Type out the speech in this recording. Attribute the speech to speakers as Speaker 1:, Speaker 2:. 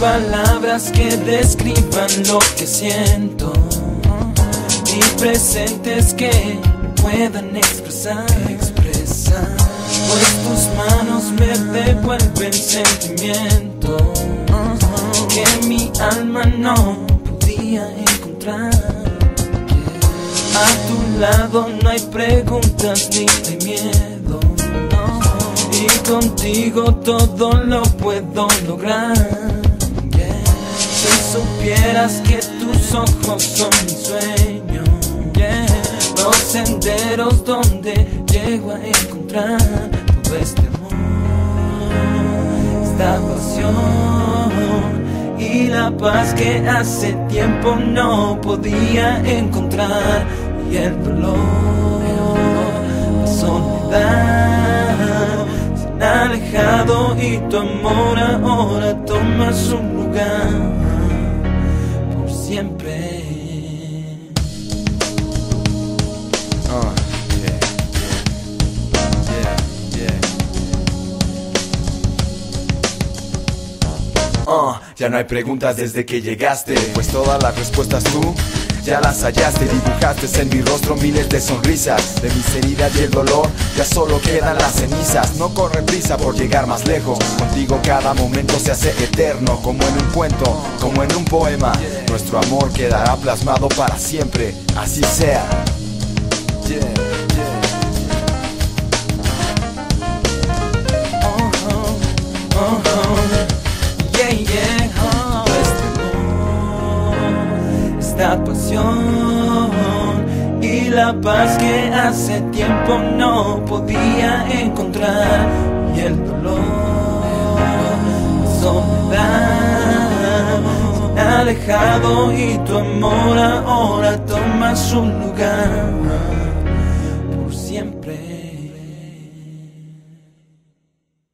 Speaker 1: palabras que describan lo que siento, ni presentes que puedan expresar. Pues tus manos me devuelven sentimientos que mi alma no podía encontrar. A tu lado no hay preguntas ni hay miedo, y contigo todo lo puedo lograr. Si supieras que tus ojos son mi sueño, los senderos donde llego a encontrar todo este amor, esta pasión y la paz que hace tiempo no podía encontrar. Y el dolor, la soledad se han alejado y tu amor ahora toma su lugar por siempre.
Speaker 2: Ya no hay preguntas desde que llegaste, pues todas las respuestas tú ya las hallaste. Dibujaste en mi rostro miles de sonrisas, de mis heridas y el dolor ya solo quedan las cenizas. No corre prisa por llegar más lejos, contigo cada momento se hace eterno, como en un cuento, como en un poema. Nuestro amor quedará plasmado para siempre, así sea.
Speaker 1: Esta pasión y la paz que hace tiempo no podía encontrar. Y el dolor, la soledad se han alejado y tu amor ahora toma su lugar.